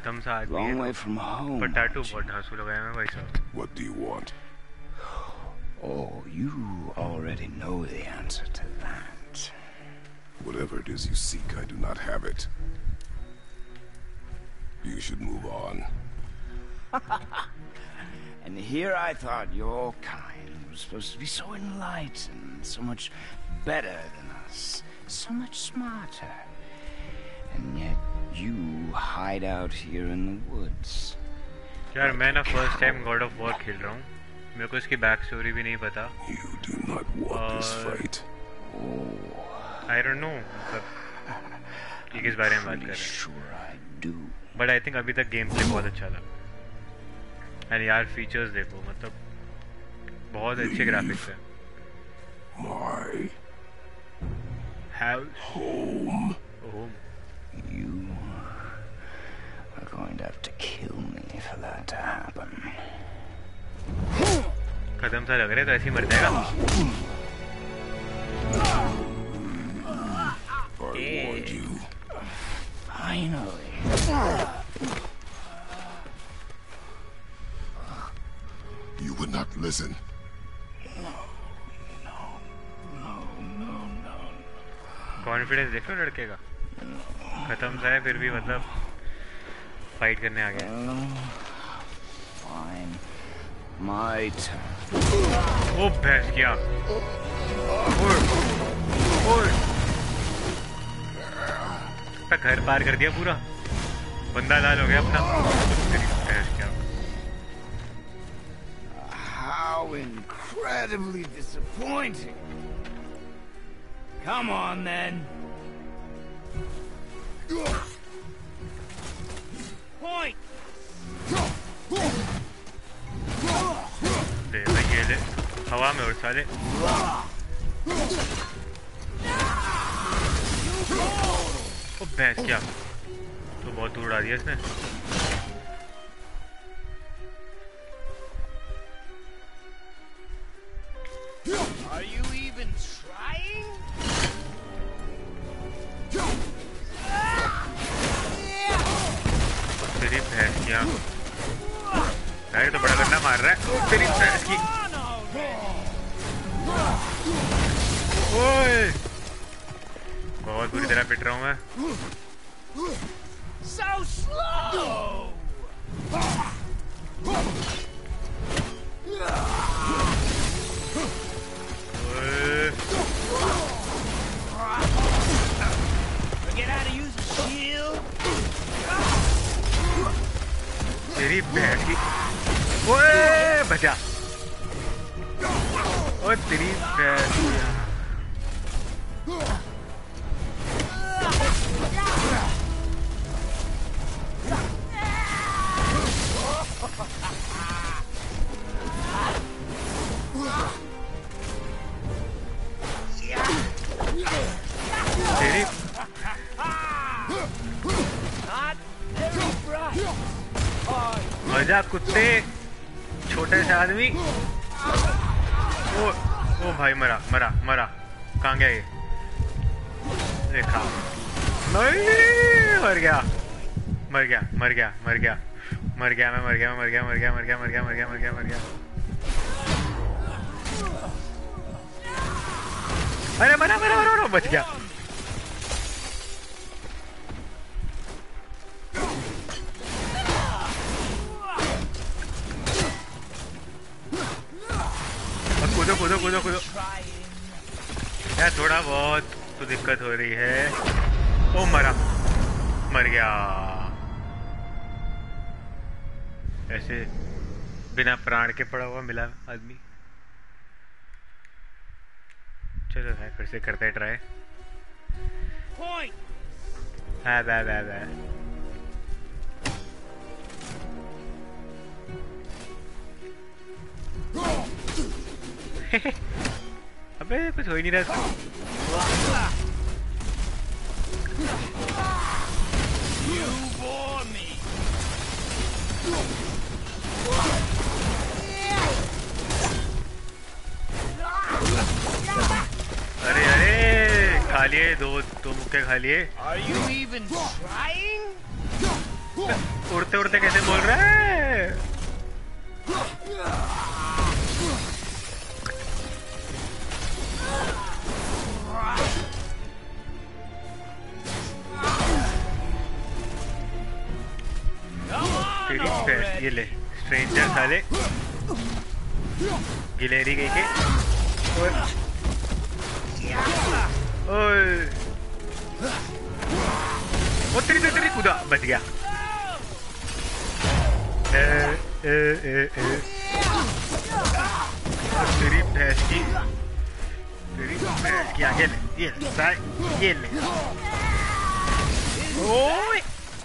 खत्म सा आदमी Long way है from home. पर टैटू बहुत धांसू लगाया है भाई साहब। What do you want? Oh, you already know the answer to that. Whatever it is you seek, I do not have it. You should move on. And here I thought your kind was supposed to be so enlightened, so much better than us, so much smarter. And yet you hide out here in the woods. यार मैं ना first time God of War खेल रहा हूँ, मेरे को इसकी back story भी नहीं पता। You do not want this fight. I don't know, मतलब ये किस बारे में बात कर रहे हैं? Sure I do. But I think अभी तक गेम प्ले बहुत अच्छा था। एंड यार फीचर्स देखो, मतलब बहुत अच्छे ग्राफिक्स हैं। My House. home. Home. You are going to have to kill me for that to happen. खत्म सा लग रहा है तो ऐसे ही मर जाएगा। I warned you. Finally. You would not listen. Confidence देखो लड़के का, खत्म सा है फिर भी मतलब फाइट करने आ गया। Fine. My turn. ओ भैंस क्या, घर पार कर दिया पूरा, बंदा लाल हो गया अपना। भैंस क्या, How incredibly disappointing. Come on then. Point. दे भाई ये ले, हवा में उड़ साले। ओ भैंस क्या, तो बहुत दूर उड़ा दिया इसने। Are you even trying? तेरी भैंस क्या, अरे तो बड़ा गन्ना मार रहा है तेरी भैंस की। ओए बहुत बुरी तरह पिट रहा हूँ मैं। So slow. Forget how to use a shield. तेरी भैंस की, ओए बचा, ओ तेरी भैंस की। तेरी मजा कुत्ते, छोटे से आदमी। ओ भाई मरा मरा मरा, कहाँ गया ये, देखा नहीं, मर गया मर गया मर गया मर गया मर गया मैं, मर गया मर गया मर गया मर गया मर गया मर गया मर गया मर गया। अरे मरा मरा मरा मरा, बच गया। कूदो कूदो कूदो कूदो यार, थोड़ा बहुत तो दिक्कत हो रही है। ओ मरा, मर गया ऐसे बिना प्राण के पड़ा हुआ मिला आदमी। चलो है फिर से करते हैं ट्राई। हाँ बा बा बा। अबे कुछ हो ही नहीं रहा। अरे अरे खा लिए, दो मुक्के खा लिए। उड़ते उड़ते कैसे बोल रहा है? ये ले स्ट्रेंजर साले गिलेरी गई के ओए वो तेरी कूदा बच गया। तेरी भैंस की ये ले ओए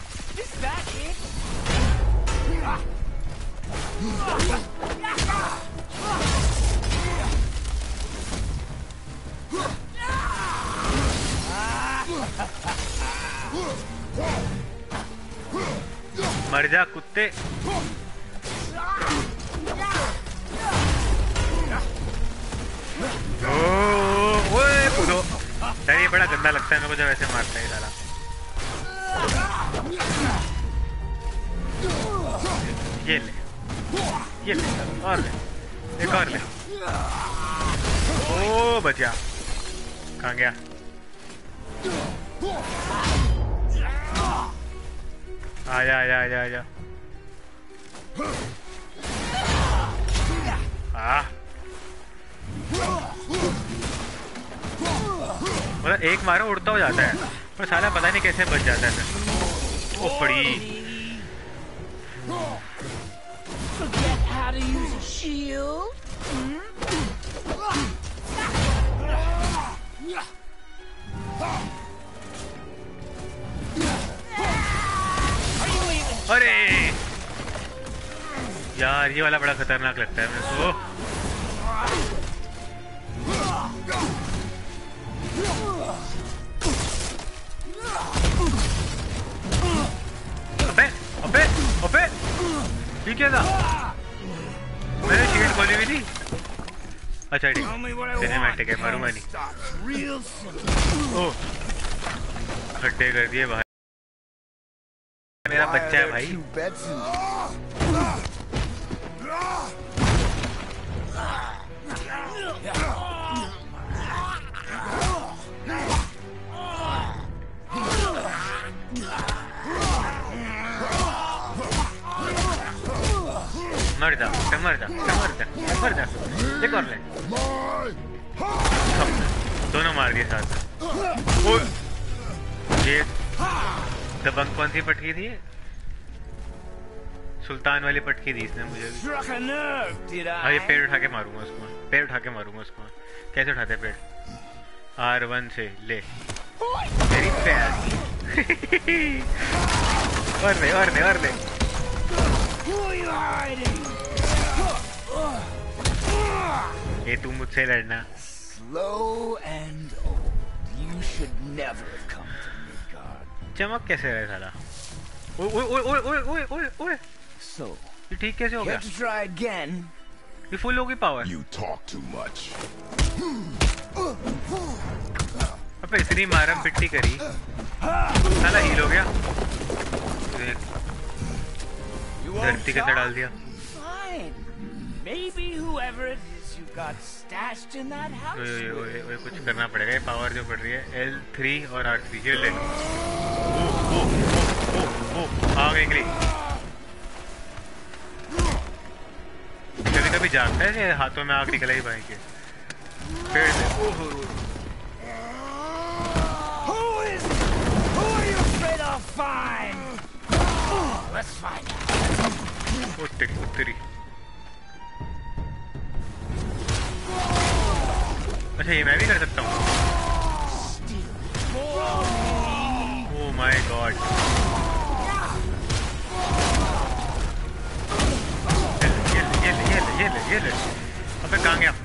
मर जा कुत्ते। ओए कूदो यार, ये बड़ा गंदा लगता है मेरे को जब ऐसे मारता है साला। ये ले और ले एक और ले। ओ बच गया। कहाँ गया? आजा आजा आजा आजा। मतलब एक मारो उड़ता हो जाता है, पर साला पता नहीं कैसे बच जाता है। ओ पड़ी। अरे यार ये वाला बड़ा खतरनाक लगता है मेरे को। अबे अबे अबे ये क्या था? मैंने शील्ड खोली हुई थी। अच्छा ठीक सिनेमैटिक है, मारूंगा नहीं। ओह खड्डे कर दिए भाई, मेरा बच्चा है भाई। मर जा मर जा मर जा मर जा। एक और ले। दोनों मार दिए साथ। ये दबंग कौन सी पटकी थी? सुल्तान वाली पटकी दी इसने मुझे। हाँ ये पेड़ उठा के मारूंगा उसको, पेड़ उठा के मारूंगा उसको। कैसे उठाते पेड़? R1 से ले तेरी प्यारी। और ले और ले और ले। ये तू मुझसे लड़ना। Slow and old. You should never come to Midgard. चमक कैसे रहे साला? ओए ओए ओए ओए ओए ओए ओए। So ये ठीक कैसे हो गया? have to try again. ये फुल होगी power. You talk too much. अबे इतनी मारम पिट्टी करी साला हील हो गया। धरती के अंदर डाल दिया। Fine. Maybe whoever it is you got stashed in that house. ओए कुछ करना पड़ेगा। ये पावर जो पड़ रही है L3 और R3 ये ले लो। ओ आग निकली। कभी कभी जागता है हाथों में आग निकला ही भाई के। पेड़ से Who are you afraid of? Fine. Let's find out. उत्तरी। अच्छा ये मैं भी कर सकता हूँ। Oh my god. ये ले। अबे कहाँ गया?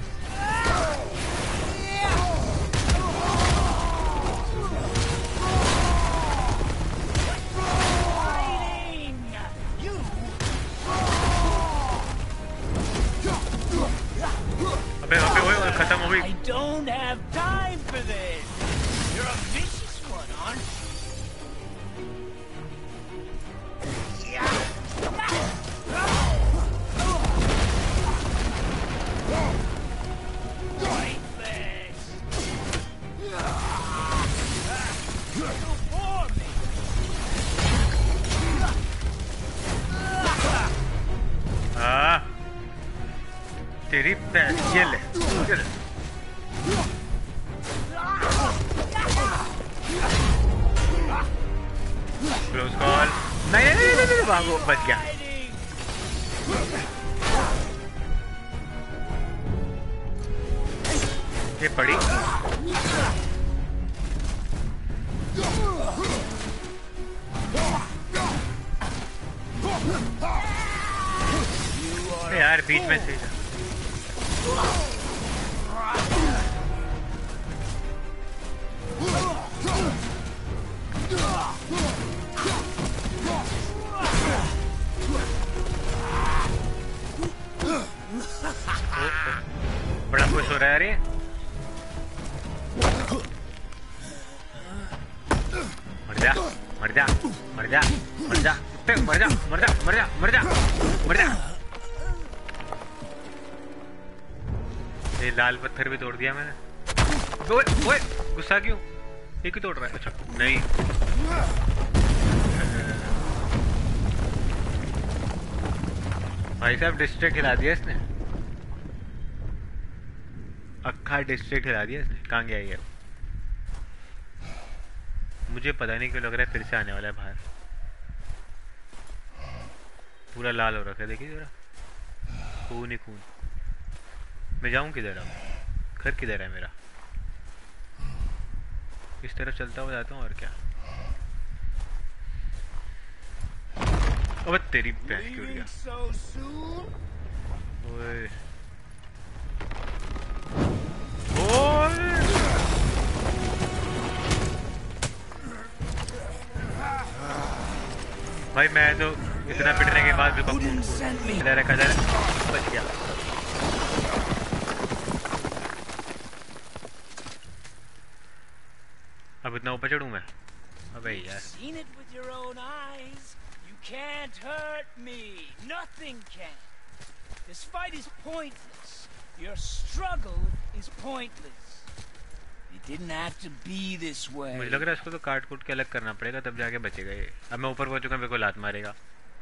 अबे खत्म हो गई। I don't have time for this. You're a vicious one, aren't you? तेरी पैर ये ले क्लोज कॉल नहीं भागो बच गया ये पड़ी यार बीच में से बड़ा खुश हो रहा है यार ये मर जा मर जा मर जा मर जा मर जा मर जा मर जा मर जा मर जा ये लाल पत्थर भी तोड़ दिया मैंने ओए ओए गुस्सा क्यों ये क्यों तोड़ रहा है अच्छा नहीं भाई साहब डिस्ट्रिक्ट हिला दिया इसने अक्खा डिस्ट्रिक्ट हिला दिया इसने कहाँ गया ये मुझे पता नहीं क्यों लग रहा है फिर से आने वाला है बाहर पूरा लाल हो रखा है देखिए जरा खून ही खून मैं जाऊं किधर अब घर किधर है मेरा इस तरफ चलता हुआ जाता हूँ और क्या अब तेरी भैंस की उड़ गया ओए ओए भाई मैं तो इतना पिटने के बाद भी रखा जाए बच गया अब इतना ऊपर चढ़ूं मैं अबे यार can't hurt me. Nothing can. This fight is pointless. Your struggle is pointless. It didn't have to be this way. मुझे लग रहा है इसको तो काट कूट के अलग करना पड़ेगा तब जाके बचेगा ये अब मैं ऊपर पहुंच चुका मेरे को लात मारेगा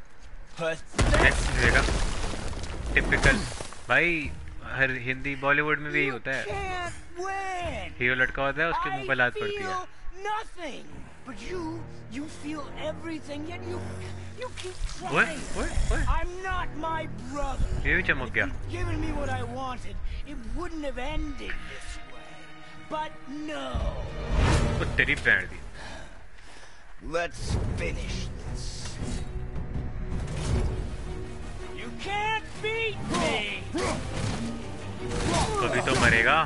देखा टिपिकल भाई हर हिंदी बॉलीवुड में भी यही होता है हीरो लटका होता है उसके मुंह पे लात पड़ती है Nothing. But you feel everything, yet you keep trying. What? I'm not my brother. ये भी चमक गया. If you'd given me what I wanted, it wouldn't have ended this way. But no. वो तेरी पैर दी. Let's finish this. You can't beat me. कभी तो मरेगा.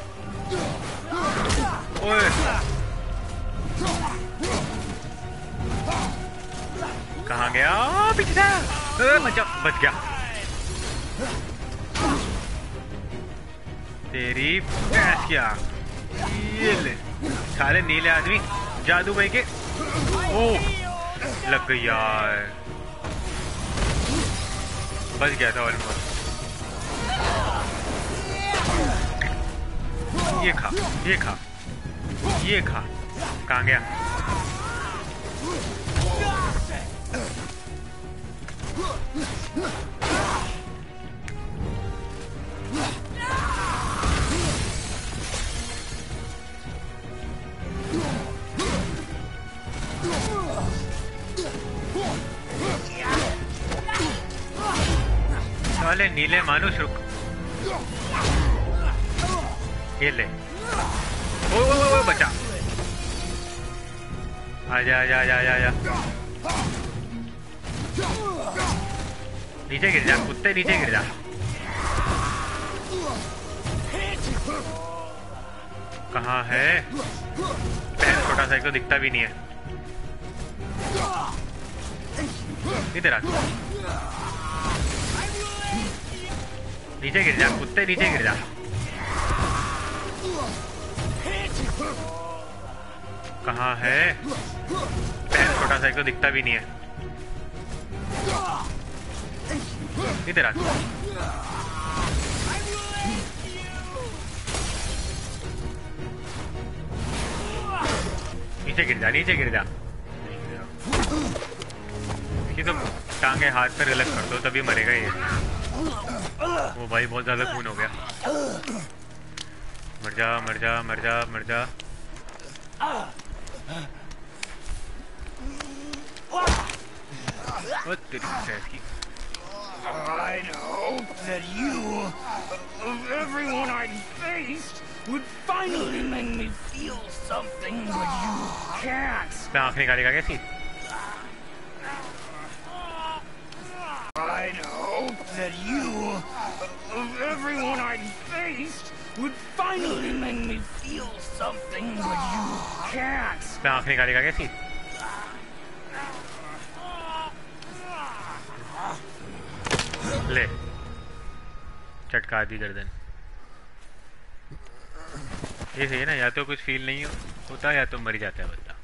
ओए. कहाँ गया पीछे बच गया तेरी भैंस क्या ये ले साले नीले आदमी जादू भाई के ओ लग गई यार बच गया था ऑलमोस्ट ये खा ये खा ये खा कहाँ गया साले नीले मानुष रुक ये ले ओ बचा आजा आजा आजा आजा नीचे गिर जा कुत्ते नीचे गिर जा कहाँ है पैर छोटा सा तो दिखता भी नहीं है इधर आ नीचे गिर जा कुत्ते नीचे गिर जा कहाँ है पैर छोटा सा तो दिखता भी नहीं है इधर आ नीचे गिर जा नीचे गिर जा ये तो टांगे हाथ पर अलग कर दो तभी मरेगा ये वो भाई बहुत ज्यादा खून हो गया। मर जा मर जा मर जा मर जा। ओ तेरी भैंस की। I'd hope that you, of everyone I'd faced, would finally make me feel something, but you can't. मैं आँख निकालेगा कैसी? I'd hope that you, of everyone I'd faced, would finally make me feel something, but you can't. मैं आँख निकालेगा कैसी? ले चटका दी गर्दन। ये सही है ना, या तो कुछ फील नहीं होता या तो मर जाता है बंदा।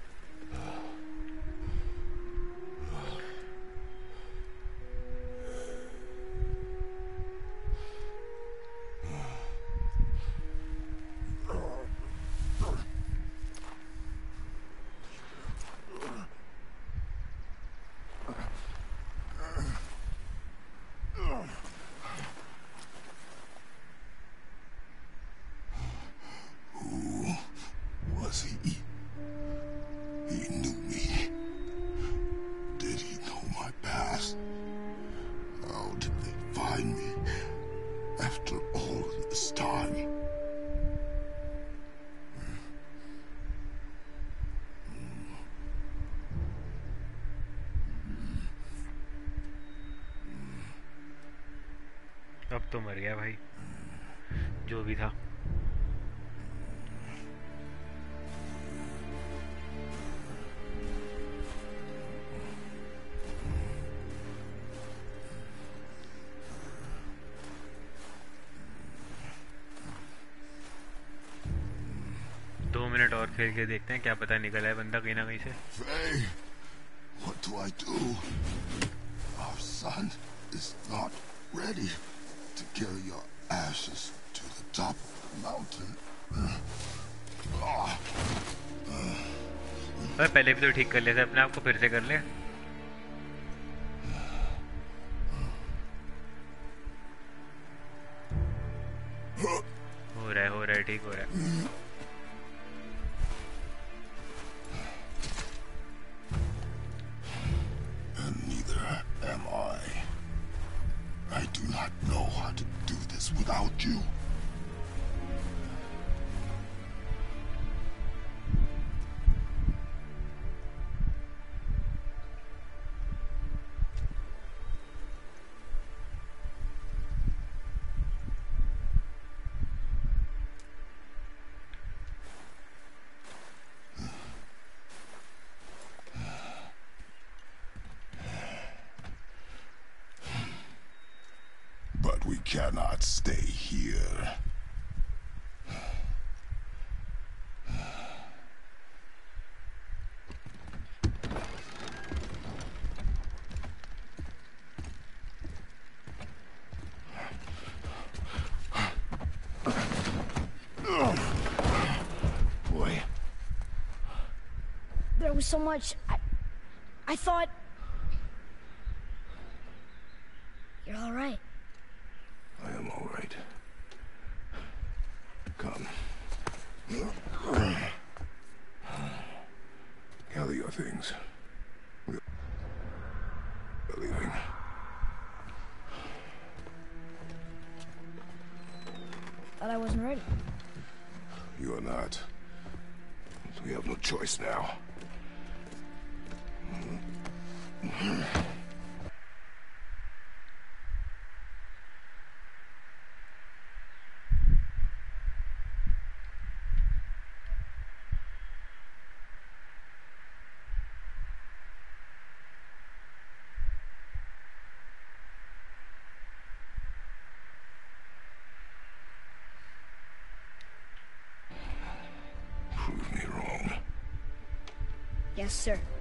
अब तो मर गया भाई, जो भी था। दो मिनट और खेल के देखते हैं, क्या पता निकल आए बंदा कहीं ना कहीं से। Faye, what do I do? Our son is not ready to carry your ashes to the top of the mountain. अरे पहले भी तो ठीक कर लेते, अपने आप को फिर से कर ले। हो रहा है ठीक हो रहा है। And neither am I. I do not know how to do this without you. But we cannot stay here. Boy. There was so much. I thought... You're all right. I am all right. Come. Gather your things. We're leaving. Thought I wasn't ready. You are not. We have no choice now. Prove me wrong. Yes, sir.